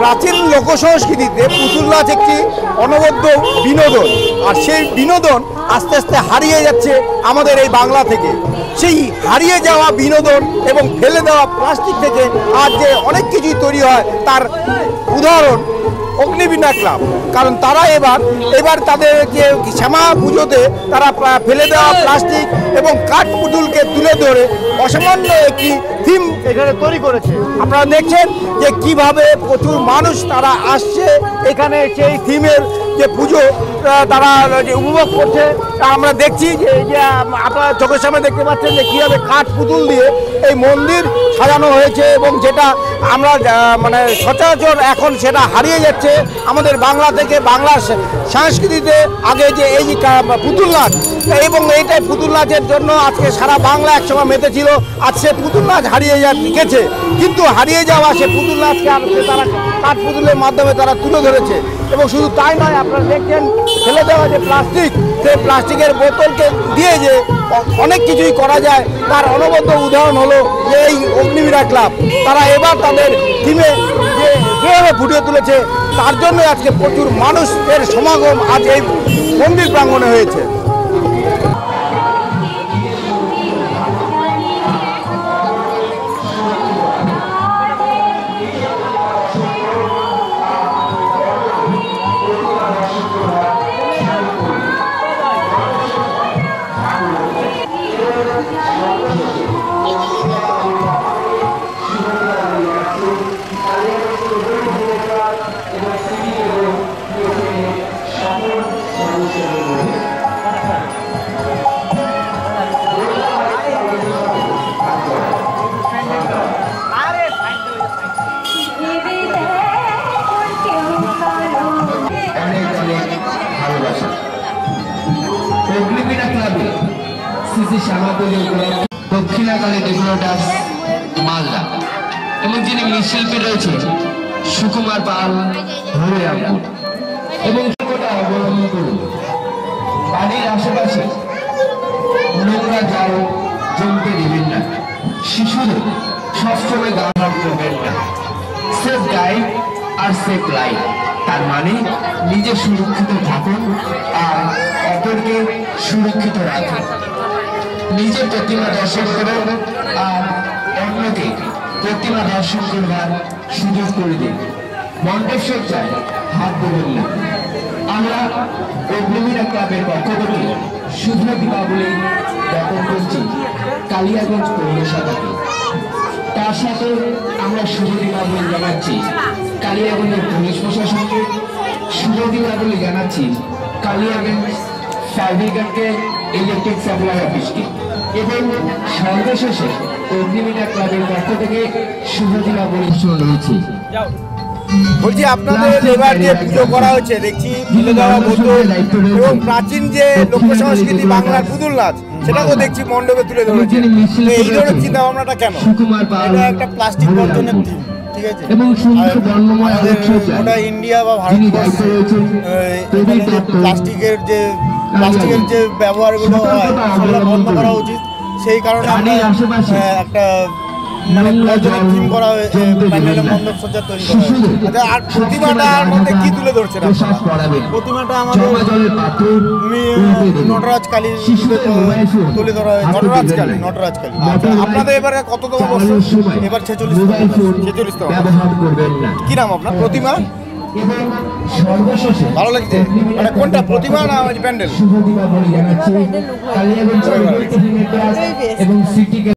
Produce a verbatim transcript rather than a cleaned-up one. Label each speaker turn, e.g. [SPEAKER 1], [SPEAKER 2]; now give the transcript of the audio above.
[SPEAKER 1] প্রাচীন লোকসংস্কৃতিতে পুতুল নাচ একটি অনবদ্য বিনোদন, আর সেই বিনোদন আস্তে আস্তে হারিয়ে যাচ্ছে আমাদের এই বাংলা থেকে। সেই হারিয়ে যাওয়া বিনোদন এবং ফেলে দেওয়া প্লাস্টিক থেকে আজ যে অনেক কিছুই তৈরি হয় তার উদাহরণ অগ্নিবীণা ক্লাব। কারণ তারা এবার এবার তাদের যে শ্যামা পুজোতে তারা ফেলে দেওয়া প্লাস্টিক এবং কাঠ পুতুলকে তুলে ধরে অসামান্য একটি থিম এখানে তৈরি করেছে। আপনারা দেখছেন যে কিভাবে প্রচুর মানুষ তারা আসছে এখানে সেই থিমের যে পুজো তারা যে উপভোগ করছে। তা আমরা দেখছি যে যে আপনারা চোখের সামনে দেখতে পাচ্ছেন যে কীভাবে কাঠ পুতুল দিয়ে এই মন্দির সাজানো হয়েছে, এবং যেটা আমরা মানে সচরাচর এখন সেটা হারিয়ে যাচ্ছে আমাদের বাংলা থেকে। বাংলার সংস্কৃতিতে আগে যে এই পুতুল নাচ, এবং এইটাই পুতুল নাচের জন্য আজকে সারা বাংলা একসময় মেতেছিল। আজ সে পুতুল নাচ হারিয়ে যা গেছে, কিন্তু হারিয়ে যাওয়া সে পুতুল নাচকে তারা কাঠ পুতুলের মাধ্যমে তারা তুলে ধরেছে। এবং শুধু তাই নয়, আপনারা দেখছেন ফেলে দেওয়া যে প্লাস্টিক, সেই প্লাস্টিকের বোতলকে দিয়ে যে অনেক কিছুই করা যায় তার অনবদ্য উদাহরণ হলো যে এই অগ্নিবীণা ক্লাব। তারা এবার তাদের টিমে যে যেভাবে ফুটিয়ে তুলেছে তার জন্য আজকে প্রচুর মানুষের সমাগম আজ এই মন্দির প্রাঙ্গণে হয়েছে।
[SPEAKER 2] অগ্নিবীণা ক্লাবে শ্রী শ্যামা পুজো দক্ষিণাকালী ডেকোরেটার্স মালদা, এবং যিনি মৃৎশিল্পী রয়েছে সুকুমার পাল হরিরামপুর। এবং অবলম্বন করুন, বাড়ির আশেপাশে নোংরা জল জমতে দিবেন না, শিশুদের সবসময় গান করবেন না। সেফ গাইড আর সেফ লাইফ, তার মানে নিজে সুরক্ষিত থাকুন আর অপরকে সুরক্ষিত রাখুন। নিজে প্রতিমা দর্শন করুন আর অন্যকে প্রতিমা দর্শন করবার সুযোগ করে দিন। মণ্ডপ সজ্জায় হাত দেবেন না। আমরা অগ্নিবীণা ক্লাবের পক্ষ থেকে শুভ দীপাবলি জ্ঞাপন করছি কালিয়াগঞ্জ পৌরসভাকে। তার সাথে আমরা শুভ দীপাবলি জানাচ্ছি কালিয়াগঞ্জের পুলিশ প্রশাসনকে, শুভ দীপাবলি জানাচ্ছি কালিয়াগঞ্জ ফায়ার ব্রিগেডকে, ইলেকট্রিক সাপ্লাই অফিসকে, এবং সর্বশেষে অগ্নিবীণা ক্লাবের পক্ষ থেকে শুভ দীপাবলি রয়েছে।
[SPEAKER 1] বলছি, আপনাদের এবার যে পুজো করা হচ্ছে দেখছি ফেলে দেওয়া বোতল এবং প্রাচীন যে লোক সংস্কৃতি বাংলার পুতুল নাচ সেটাকেও দেখছি মণ্ডপে তুলে ধরেছে। এই ধরনের চিন্তা ভাবনাটা কেন? এটা একটা প্লাস্টিক বর্জনের থিম, ঠিক আছে? গোটা ইন্ডিয়া বা ভারতবর্ষে প্লাস্টিকের যে প্লাস্টিকের যে ব্যবহারগুলো হয় সেগুলো বন্ধ করা উচিত। সেই কারণে আমরা একটা মানে বর্জনের থিম করা হয়েছে, প্যান্ডেলের মণ্ডপ সজ্জা তৈরি করা হয়েছে। আর প্রতিমাটার মধ্যে কি তুলে ধরছে? প্রতিমাটা আমাদের নটরাজ কালী তুলে ধরা হয়েছে। নটরাজ কালী নটরাজ কালী আপনাদের এবারে কততম বর্ষ? এবার ছেচল্লিশ ছেচল্লিশতম। কি নাম আপনার? প্রতিমা। ভালো লাগছে? মানে কোনটা, প্রতিমা না প্যান্ডেল?